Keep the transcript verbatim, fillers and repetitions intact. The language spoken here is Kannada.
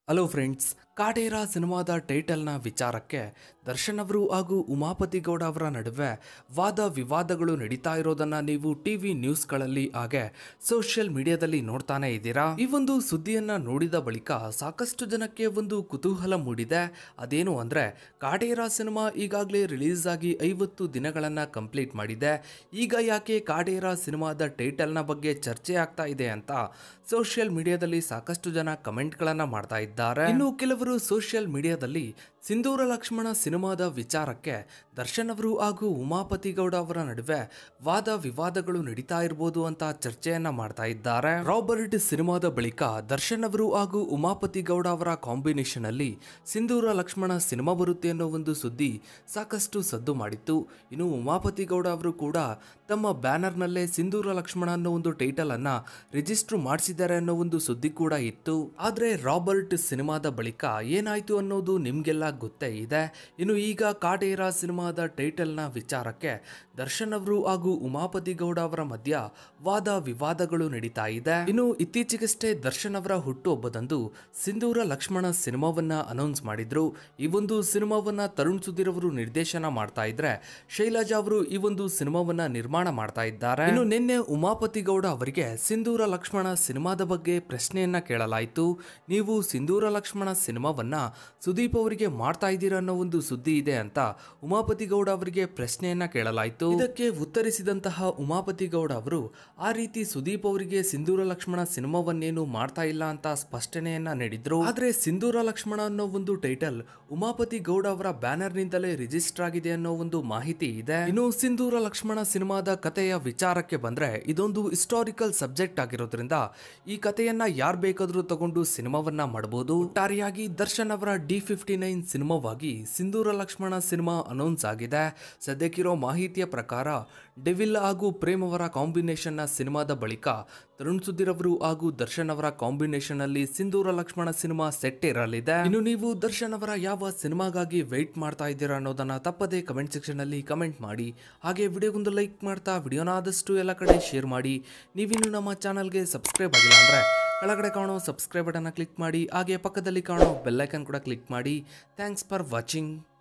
ಹಲೋ ಫ್ರೆಂಡ್ಸ್, ಕಾಟೇರ ಸಿನಿಮಾದ ಟೈಟಲ್ನ ವಿಚಾರಕ್ಕೆ ದರ್ಶನ್ ಅವರು ಹಾಗೂ ಉಮಾಪತಿ ಗೌಡ ಅವರ ನಡುವೆ ವಾದ ವಿವಾದಗಳು ನಡೀತಾ ಇರೋದನ್ನ ನೀವು ಟಿವಿ ನ್ಯೂಸ್ಗಳಲ್ಲಿ ಹಾಗೆ ಸೋಷಿಯಲ್ ಮೀಡಿಯಾದಲ್ಲಿ ನೋಡ್ತಾನೆ ಇದ್ದೀರಾ. ಈ ಒಂದು ಸುದ್ದಿಯನ್ನ ನೋಡಿದ ಬಳಿಕ ಸಾಕಷ್ಟು ಜನಕ್ಕೆ ಒಂದು ಕುತೂಹಲ ಮೂಡಿದೆ. ಅದೇನು ಅಂದ್ರೆ, ಕಾಟೇರ ಸಿನಿಮಾ ಈಗಾಗಲೇ ರಿಲೀಸ್ ಆಗಿ ಐವತ್ತು ದಿನಗಳನ್ನ ಕಂಪ್ಲೀಟ್ ಮಾಡಿದೆ. ಈಗ ಯಾಕೆ ಕಾಟೇರ ಸಿನಿಮಾದ ಟೈಟಲ್ನ ಬಗ್ಗೆ ಚರ್ಚೆ ಆಗ್ತಾ ಇದೆ ಅಂತ ಸೋಷಿಯಲ್ ಮೀಡಿಯಾದಲ್ಲಿ ಸಾಕಷ್ಟು ಜನ ಕಮೆಂಟ್ಗಳನ್ನ ಮಾಡ್ತಾ ಇದ್ದಾರೆ. ಇನ್ನು ಕೆಲವರು ಸೋಷಿಯಲ್ ಮೀಡಿಯಾದಲ್ಲಿ ಸಿಂಧೂರ ಲಕ್ಷ್ಮಣ ಸಿನಿಮಾದ ವಿಚಾರಕ್ಕೆ ದರ್ಶನ್ ಅವರು ಹಾಗೂ ಉಮಾಪತಿ ಗೌಡ ಅವರ ನಡುವೆ ವಾದ ವಿವಾದಗಳು ನಡೀತಾ ಇರಬಹುದು ಅಂತ ಚರ್ಚೆಯನ್ನ ಮಾಡ್ತಾ ಇದ್ದಾರೆ. ರಾಬರ್ಟ್ ಸಿನಿಮಾದ ಬಳಿಕ ದರ್ಶನ್ ಅವರು ಹಾಗೂ ಉಮಾಪತಿ ಗೌಡ ಅವರ ಕಾಂಬಿನೇಷನ್ ಅಲ್ಲಿ ಸಿಂಧೂರ ಲಕ್ಷ್ಮಣ ಸಿನಿಮಾ ಬರುತ್ತೆ ಅನ್ನೋ ಒಂದು ಸುದ್ದಿ ಸಾಕಷ್ಟು ಸದ್ದು ಮಾಡಿತ್ತು. ಇನ್ನು ಉಮಾಪತಿ ಗೌಡ ಅವರು ಕೂಡ ತಮ್ಮ ಬ್ಯಾನರ್ ನಲ್ಲೇ ಸಿಂಧೂರ ಲಕ್ಷ್ಮಣ ಅನ್ನೋ ಒಂದು ಟೈಟಲ್ ಅನ್ನ ರಿಜಿಸ್ಟರ್ ಮಾಡಿಸಿದ್ದಾರೆ ಅನ್ನೋ ಒಂದು ಸುದ್ದಿ ಕೂಡ ಇತ್ತು. ಆದ್ರೆ ರಾಬರ್ಟ್ ಸಿನಿಮಾದ ಬಳಿಕ ಏನಾಯ್ತು ಅನ್ನೋದು ನಿಮ್ಗೆಲ್ಲ ಗೊತ್ತೇ ಇದೆ. ಇನ್ನು ಈಗ ಕಾಟೇರ ಸಿನಿಮಾದ ಟೈಟಲ್ ನ ವಿಚಾರಕ್ಕೆ ದರ್ಶನ್ ಅವರು ಹಾಗೂ ಉಮಾಪತಿ ಗೌಡ ಅವರ ಮಧ್ಯ ವಾದ ವಿವಾದಗಳು ನಡೀತಾ ಇದೆ. ಇನ್ನು ಇತ್ತೀಚೆಗಷ್ಟೇ ದರ್ಶನ್ ಅವರ ಹುಟ್ಟುಹಬ್ಬದಂದು ಸಿಂಧೂರ ಲಕ್ಷ್ಮಣ ಸಿನಿಮಾವನ್ನ ಅನೌನ್ಸ್ ಮಾಡಿದ್ರು. ಈ ಒಂದು ಸಿನಿಮಾವನ್ನ ತರುಣ್ ಸುಧೀರ್ ಅವರು ನಿರ್ದೇಶನ ಮಾಡ್ತಾ ಇದ್ರೆ, ಶೈಲಜಾ ಅವರು ಈ ಒಂದು ಸಿನಿಮಾವನ್ನ ನಿರ್ಮಾಣ ಮಾಡ್ತಾ ಇದ್ದಾರೆ. ಇನ್ನು ನಿನ್ನೆ ಉಮಾಪತಿ ಗೌಡ ಅವರಿಗೆ ಸಿಂಧೂರ ಲಕ್ಷ್ಮಣ ಸಿನಿಮಾದ ಬಗ್ಗೆ ಪ್ರಶ್ನೆಯನ್ನ ಕೇಳಲಾಯಿತು. ನೀವು ಸಿಂಧೂರ ಲಕ್ಷ್ಮಣ ಸಿನಿಮಾವನ್ನ ಸುದೀಪ್ ಅವರಿಗೆ ಮಾಡ್ತಾ ಇದ್ದೀರಾ ಅನ್ನೋ ಒಂದು ಸುದ್ದಿ ಇದೆ ಅಂತ ಉಮಾಪತಿ ಗೌಡ ಅವರಿಗೆ ಪ್ರಶ್ನೆಯನ್ನ ಕೇಳಲಾಯಿತು. ಇದಕ್ಕೆ ಉತ್ತರಿಸಿದಂತಹ ಉಮಾಪತಿ ಗೌಡ ಅವರು ಆ ರೀತಿ ಸುದೀಪ್ ಅವರಿಗೆ ಸಿಂಧೂರ ಲಕ್ಷ್ಮಣ ಸಿನಿಮಾವನ್ನೇನು ಮಾಡ್ತಾ ಇಲ್ಲ ಅಂತ ಸ್ಪಷ್ಟನೆಯನ್ನ ನೀಡಿದ್ರು. ಆದ್ರೆ ಸಿಂಧೂರ ಲಕ್ಷ್ಮಣ ಅನ್ನೋ ಒಂದು ಟೈಟಲ್ ಉಮಾಪತಿ ಗೌಡ ಅವರ ಬ್ಯಾನರ್ ನಿಂದಲೇ ರಿಜಿಸ್ಟರ್ ಆಗಿದೆ ಅನ್ನೋ ಒಂದು ಮಾಹಿತಿ ಇದೆ. ಇನ್ನು ಸಿಂಧೂರ ಲಕ್ಷ್ಮಣ ಸಿನಿಮಾದ ಕಥೆಯ ವಿಚಾರಕ್ಕೆ ಬಂದ್ರೆ, ಇದೊಂದು ಹಿಸ್ಟಾರಿಕಲ್ ಸಬ್ಜೆಕ್ಟ್ ಆಗಿರೋದ್ರಿಂದ ಈ ಕಥೆಯನ್ನ ಯಾರು ಬೇಕಾದ್ರೂ ತಗೊಂಡು ಸಿನಿಮಾವನ್ನ ಮಾಡಬಹುದು. ಒಟ್ಟಾರೆಯಾಗಿ ದರ್ಶನ್ ಅವರ ಡಿ ಫಿಫ್ಟಿ ನೈನ್ ಸಿನಿಮಾವಾಗಿ ಸಿಂಧೂರ ಲಕ್ಷ್ಮಣ ಸಿನಿಮಾ ಅನೌನ್ಸ್ ಆಗಿದೆ. ಸದ್ಯಕ್ಕಿರೋ ಮಾಹಿತಿಯ ಪ್ರಕಾರ ಡೆವಿಲ್ ಹಾಗೂ ಪ್ರೇಮ್ ಅವರ ಕಾಂಬಿನೇಷನ್ ನ ಸಿನಿಮಾದ ಬಳಿಕ ತರುಣ್ ಸುಧೀರ್ ಅವರು ಹಾಗೂ ದರ್ಶನ್ ಅವರ ಕಾಂಬಿನೇಷನ್ ಅಲ್ಲಿ ಸಿಂಧೂರ ಲಕ್ಷ್ಮಣ ಸಿನಿಮಾ ಸೆಟ್ ಇರಲಿದೆ. ಇನ್ನು ನೀವು ದರ್ಶನ್ ಅವರ ಯಾವ ಸಿನಿಮಾಗಾಗಿ ವೆಯ್ಟ್ ಮಾಡ್ತಾ ಇದ್ದೀರಾ ಅನ್ನೋದನ್ನ ತಪ್ಪದೇ ಕಮೆಂಟ್ ಸೆಕ್ಷನ್ ಅಲ್ಲಿ ಕಮೆಂಟ್ ಮಾಡಿ. ಹಾಗೆ ವಿಡಿಯೋಗೊಂದು ಲೈಕ್ ಮಾಡ್ತಾ ವಿಡಿಯೋನ ಆದಷ್ಟು ಎಲ್ಲ ಕಡೆ ಶೇರ್ ಮಾಡಿ. ನೀವಿನ್ನು ನಮ್ಮ ಚಾನಲ್ಗೆ ಸಬ್ಸ್ಕ್ರೈಬ್ ಆಗಿಲ್ಲ ಅಂದ್ರೆ ಕೆಳಗಡೆ ಕಾಣೋ ಸಬ್ಸ್ಕ್ರೈಬ್ ಬಟನ್ ಕ್ಲಿಕ್ ಮಾಡಿ. ಹಾಗೆ ಪಕ್ಕದಲ್ಲಿ ಕಾಣೋ ಬೆಲ್ ಐಕಾನ್ ಕೂಡ ಕ್ಲಿಕ್ ಮಾಡಿ. Thanks for watching.